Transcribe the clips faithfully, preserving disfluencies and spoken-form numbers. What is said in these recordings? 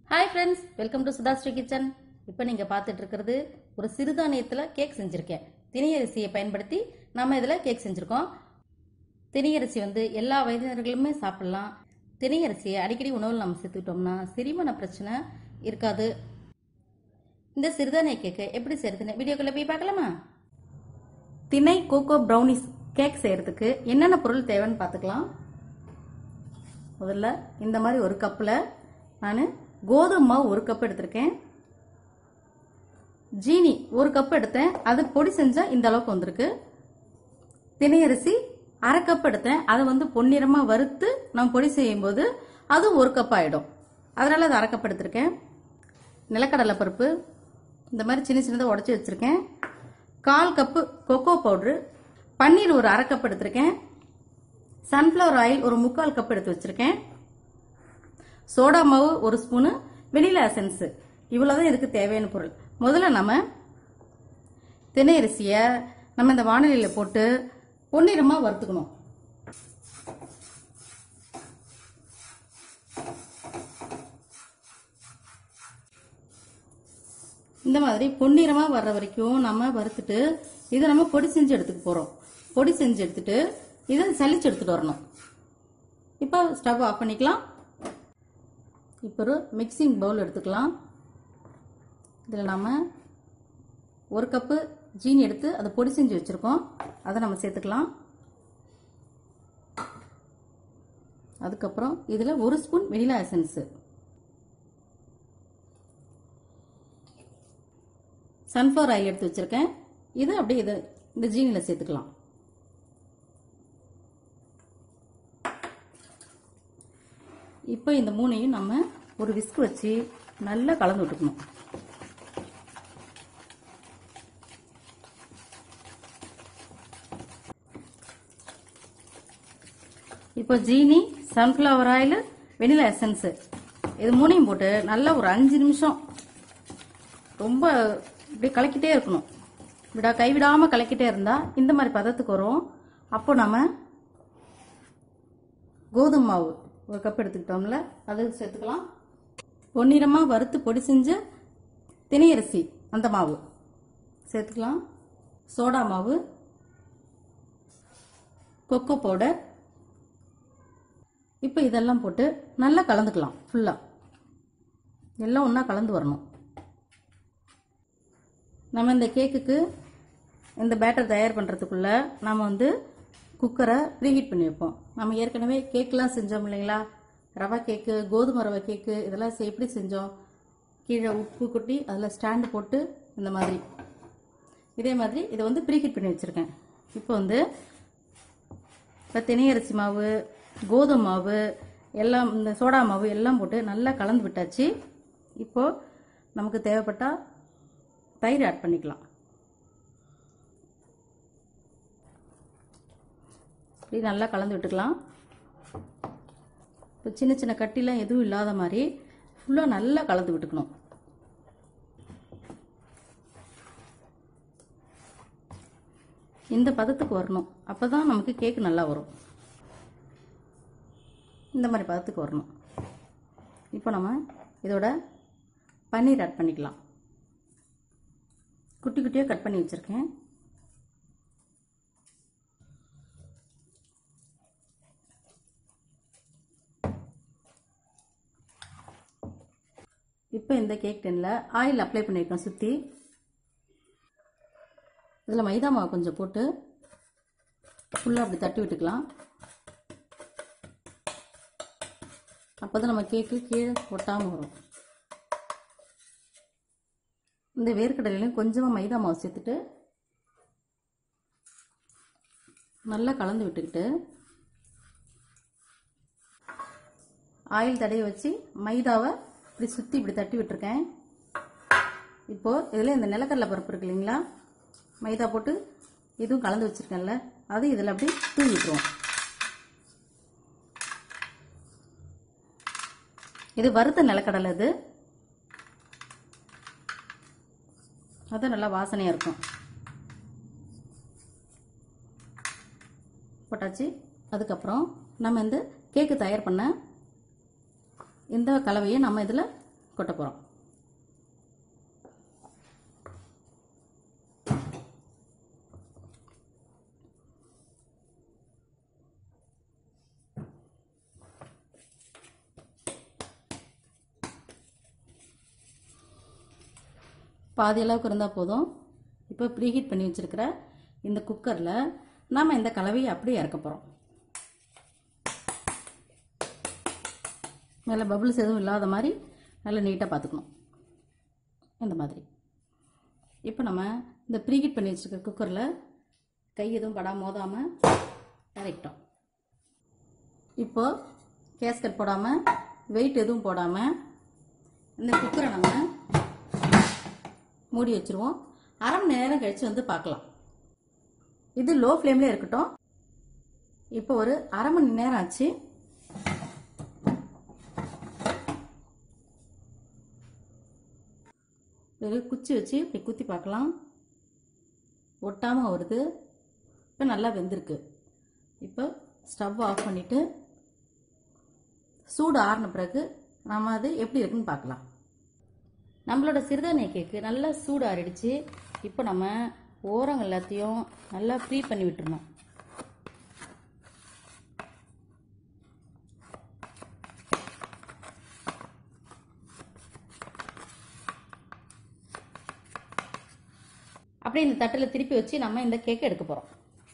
Hi friends, welcome to Sudhasri Kitchen. இப்போ நீங்க பார்த்துட்டு இருக்கிறது ஒரு சிறுதானியத்துல கேக் செஞ்சிருக்கேன். திணையரிசியை பயன்படுத்தி நாம இதல கேக் செஞ்சிருக்கோம். திணையரிசி வந்து எல்லா வயதினர்களுமே சாப்பிடலாம். திணையரிசியை அடிக்கடி உணவுல நாம சேர்த்துட்டோம்னா செரிமான பிரச்சனை இருக்காது. இந்த சிறுதானிய கேக்கை எப்படி செய்யறதுன்னு வீடியோக்குள்ள போய் பார்க்கலாமா? திணை கோகோ ப்ரௌனிஸ் கேக் செய்யறதுக்கு என்னென்ன பொருள் தேவைன்னு பார்த்துக்கலாம். முதல்ல இந்த மாதிரி ஒரு கப்ல நான் கோதுமை மாவு ஒரு கப் எடுத்திருக்கேன். ஜீனி ஒரு கப் எடுத்தேன், அது பொடி செஞ்சா இந்த அளவுக்கு வந்திருக்கு. திணையரிசி அரை கப் எடுத்தேன், அதை வந்து பொன்னிறமா வறுத்து நம்ம பொடி செய்யும் போது அது ஒரு கப் ஆயிடும். அதனால அது அரை கப் எடுத்திருக்கேன். நிலக்கடலை பருப்பு இந்த மாதிரி சின்ன சின்னதாக உடச்சி வச்சிருக்கேன். கால் கப்பு கொக்கோ பவுடரு, பன்னீர் ஒரு அரை கப் எடுத்திருக்கேன். சன்ஃப்ளவர் ஆயில் ஒரு முக்கால் கப் எடுத்து வச்சிருக்கேன். சோடா மாவு ஒரு ஸ்பூனு, வெனிலா எசன்ஸ், இவ்வளவுதான் இதுக்கு தேவையான பொருள். முதல்ல நம்ம திணையரிசிய நம்ம இந்த வாணலியில போட்டு பொன்னிறமா வறுத்துக்கணும். இந்த மாதிரி பொன்னிறமா வர்ற வரைக்கும் நம்ம வறுத்துட்டு இதை நம்ம பொடி செஞ்சு எடுத்துக்க போறோம். பொடி செஞ்சு எடுத்துட்டு இதை சலிச்சு எடுத்துட்டு வரணும். இப்போ ஸ்டவ் ஆஃப் பண்ணிக்கலாம். இப்போ ஒரு மிக்சிங் பவுல் எடுத்துக்கலாம். இதில் நம்ம ஒரு கப்பு ஜீனி எடுத்து அதை பொடி செஞ்சு வச்சிருக்கோம், அதை நம்ம சேர்த்துக்கலாம். அதுக்கப்புறம் இதில் ஒரு spoon vanilla essence, sunflower oil எடுத்து வச்சிருக்கேன், இதை அப்படியே இதை இந்த ஜீனியில் சேர்த்துக்கலாம். இப்போ இந்த மூணையும் நம்ம ஒரு விஸ்க் வச்சு நல்லா கலந்து விட்டுக்கணும். இப்போ ஜீனி, சன்ஃப்ளவர் ஆயில், வெனிலா எசன்ஸ் இது மூணையும் போட்டு நல்லா ஒரு அஞ்சு நிமிஷம் ரொம்ப இப்படி கலக்கிட்டே இருக்கணும். விடா கைவிடாம கலக்கிட்டே இருந்தா இந்த மாதிரி பதத்துக்கு வரும். அப்போ நம்ம கோதுமை மாவு ஒரு கப் எடுத்துக்கிட்டோம்ல, அது சேர்த்துக்கலாம். பொன்னிறமா வறுத்து பொடி செஞ்ச திணையரிசி அந்த மாவு சேர்த்துக்கலாம். சோடா மாவு, கொக்கோ பவுடர், இப்போ இதெல்லாம் போட்டு நல்லா கலந்துக்கலாம். ஃபுல்லா எல்லாம் ஒன்றா கலந்து வரணும். நம்ம இந்த கேக்குக்கு இந்த பேட்டர் தயார் பண்ணுறதுக்குள்ள நம்ம வந்து குக்கரை ப்ரீஹீட் பண்ணி வைப்போம். நம்ம ஏற்கனவே கேக்லாம் செஞ்சோம் இல்லைங்களா, ரவை கேக்கு, கோதுமை ரவை கேக்கு, இதெல்லாம் எப்படி செஞ்சோம். கீழே உப்பு கொட்டி அதில் ஸ்டாண்டு போட்டு இந்த மாதிரி இதே மாதிரி இதை வந்து ப்ரீஹீட் பண்ணி வச்சுருக்கேன். இப்போ வந்து இப்போ திணையரிசி மாவு, கோதுமை மாவு எல்லாம், இந்த சோடா மாவு எல்லாம் போட்டு நல்லா கலந்து விட்டாச்சு. இப்போது நமக்கு தேவைப்பட்டால் தயிர் ஆட் பண்ணிக்கலாம். இப்படி நல்லா கலந்து விட்டுக்கலாம். இப்போ சின்ன சின்ன கட்டிலாம் எதுவும் இல்லாத மாதிரி ஃபுல்லாக நல்லா கலந்து விட்டுக்கணும். இந்த பதத்துக்கு வரணும், அப்போ தான் நமக்கு கேக் நல்லா வரும். இந்த மாதிரி பதத்துக்கு வரணும். இப்போ நம்ம இதோட பன்னீர் ஆட் பண்ணிக்கலாம். குட்டி குட்டியாக கட் பண்ணி வச்சுருக்கேன். இப்போ இந்த கேக் டென்னில் ஆயில் அப்ளை பண்ணியிருக்கேன் சுற்றி. இதில் மைதா மாவு கொஞ்சம் போட்டு ஃபுல்லாக அப்படி தட்டி விட்டுக்கலாம். அப்போ தான் நம்ம கேக்கு கீழே ஒட்டாமல் வரும். இந்த வேர்க்கடலையிலையும் கொஞ்சமாக மைதா மாவு சேர்த்துட்டு நல்லா கலந்து விட்டுக்கிட்டு ஆயில் தடவை வச்சு மைதாவை இப்படி சுற்றி இப்படி தட்டி விட்டுருக்கேன். இப்போது இதில் இந்த நிலக்கடலை பருப்பு இருக்கு இல்லைங்களா, மைதா போட்டு இதுவும் கலந்து வச்சுருக்கேன்ல, அது இதில் அப்படி தூவி விட்டுருவோம். இது வறுத்த நிலக்கடலை, இது அது நல்லா வாசனையாக இருக்கும். போட்டாச்சு. அதுக்கப்புறம் நம்ம இந்த கேக்கு தயார் பண்ண இந்த கலவையை நம்ம இதில் கொட்ட போகிறோம். பாதி அளவுக்கு இருந்தால் போதும். இப்போ ப்ரீஹீட் பண்ணி வச்சுருக்கிற இந்த குக்கரில் நாம் இந்த கலவையை அப்படியே இறக்க போகிறோம். மேலே பபிள்ஸ் எதுவும் இல்லாத மாதிரி நல்லா நீட்டாக பார்த்துக்கணும். இந்த மாதிரி இப்போ நம்ம இந்த ப்ரீஹீட் பண்ணி வச்சுருக்கிற குக்கரில் கை எதுவும் படாமல் மோதாமல் இறக்கிட்டோம். இப்போது கேஸ்கட் போடாமல் வெயிட் எதுவும் போடாமல் இந்த குக்கரை நம்ம மூடி வச்சுருவோம். அரை மணி நேரம் கழித்து வந்து பார்க்கலாம். இது லோ ஃப்ளேம்லேயே இருக்கட்டும். இப்போ ஒரு அரை மணி நேரம் ஆச்சு. ஒரு குச்சி வச்சு இப்படி குத்தி பார்க்கலாம். ஒட்டாமல் வருது. இப்போ நல்லா வெந்திருக்கு. இப்போ ஸ்டவ் ஆஃப் பண்ணிவிட்டு சூடு ஆறின பிறகு நம்ம அது எப்படி இருக்குன்னு பார்க்கலாம். நம்மளோட சிறுதானிய கேக்கு நல்லா சூடு ஆறிடுச்சு. இப்போ நம்ம ஓரங்கள் எல்லாத்தையும் நல்லா ஃப்ரீ பண்ணி விட்டுறணும். அப்படியே இந்த தட்டில் திருப்பி வச்சு நம்ம இந்த கேக்கை எடுக்க போகிறோம்.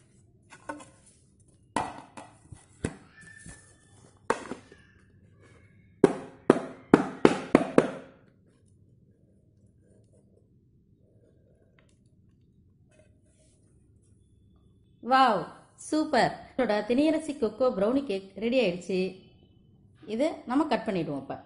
Wow, super! இதோட திணையரசி கொக்கோ ப்ரௌனி கேக் ரெடி ஆயிடுச்சு. இது நம்ம கட் பண்ணிடுவோம். இப்போ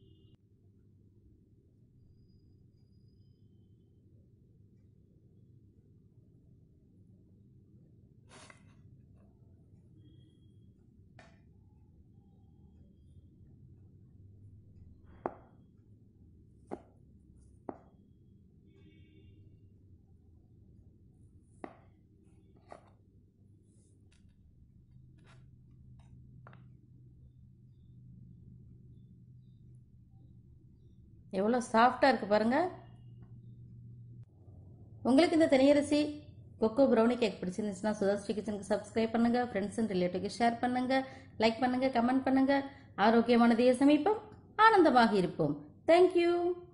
எவ்வளோ சாஃப்டாக இருக்குது பாருங்கள். உங்களுக்கு இந்த திணையரசி கொக்கோ ப்ரௌனி கேக் பிடிச்சிருந்துச்சுன்னா சுதாஸ்ரீ கிச்சனுக்கு சப்ஸ்கிரைப் பண்ணுங்கள். ஃப்ரெண்ட்ஸ் அண்ட் ரிலேட்டிவ்க்கு ஷேர் பண்ணுங்கள். லைக் பண்ணுங்கள், கமெண்ட் பண்ணுங்கள். ஆரோக்கியமான தேய சமீபம், ஆனந்தமாக இருப்போம். தேங்க்யூ.